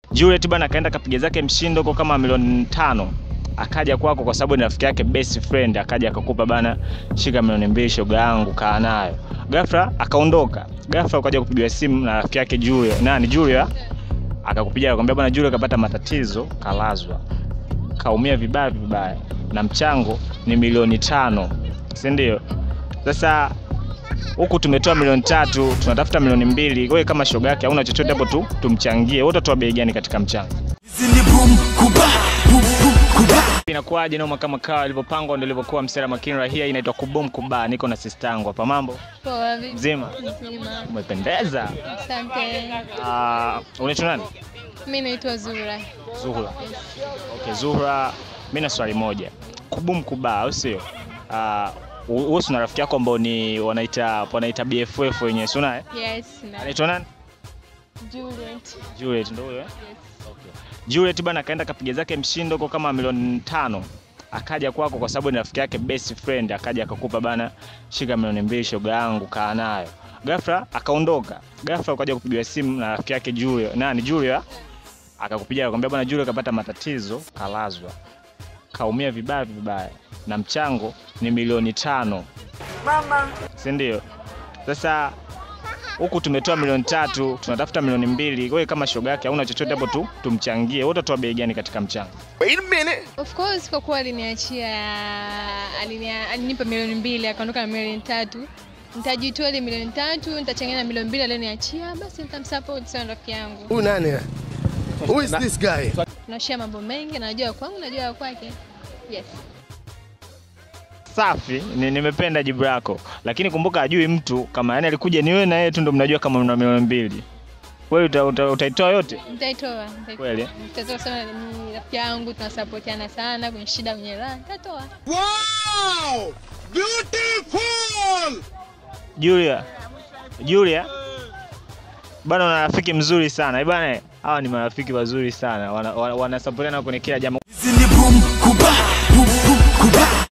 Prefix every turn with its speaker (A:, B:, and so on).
A: Juliet bana kaenda kapiga zake mshindo kwa kama milioni 5. Akaja kwako kwa sababu ni rafiki yake best friend, akaja akakupa bana, shika milioni 2 shoga yangu kaa nayo. Ghafla akaondoka. Ghafla ukaja kupigiwa simu na rafiki yake Julia. Akakupigia akamwambia bana Julia kapata matatizo, kalazwa. Kaumia vibaya na mchango ni milioni 5. Si ndio? Sasa huku tumetoa milioni 3, tunatafuta milioni 2. Wewe kama shoga yake hauna chochote hapo tu tumchangie. Wewe utatoa bei gani katika mchango? Inakuaje noma kama kawa ilivyopangwa ndio ilivyokuwa msera makini rahia inaitwa Kubum Kuba. Niko na sister yangu hapa. Mambo?
B: Poa.
A: Mzima? Umependeza.
B: Asante.
A: Unaitwa nani?
B: Mimi naitwa Zuhura.
A: Zuhura. Okay, Zuhura, mimi na swali moja. Kubum Kuba au sio? Wewe una rafiki yako ambao ni wanaita BFF wenyewe, si unaye?
B: Yes.
A: Anaitwa nani? Juliet ndio huyo? Yes. Okay. Juliet bana kaenda kapiga zake mshindo kwa kama milioni 5. Akaja kwako kwa sababu ni rafiki yake best friend, akaja akakupa bana, shika milioni 2 shoga yangu kaa nayo. Ghafla akaondoka. Ghafla ukaja kupigiwa simu na rafiki yake Julia. Akakupigia akamwambia bana Julia kapata matatizo, kalazwa. Kaumia vibaya na mchango ni milioni 5. Mama. Si ndio? Sasa huku tumetoa milioni 3, tunatafuta milioni 2. Wewe kama shoga yake hauna chochote hapo tu tumchangie. Wewe utatoa bei gani katika mchango?
C: Wait a minute.
B: Of course kwa kuwa alinipa milioni 2 akaondoka na milioni 3. Nitajitoa ile milioni 3, nitachangia na milioni 2 aliyoniachia, basi nitamsupport sana rafiki yangu.
C: Huyu nani? Who is this guy?
B: Tunashare mambo mengi, najua kwangu, najua kwake. Yes.
A: Safi, nimependa jibu lako. Lakini kumbuka ajui mtu kama yani alikuja ni wewe na yeye tu ndio mnajua kama mna milioni 2. Wewe utaitoa yote?
B: Nitaitoa.
A: Kweli?
B: Nitatoa sana, ni rafiki yangu, tunasupportiana sana kwenye shida kwenye raha. Nitatoa.
C: Wow! Beautiful!
A: Julia. Bana una rafiki mzuri sana. Bana hawa ni marafiki wazuri sana. Wanasupportiana kwenye kila jambo.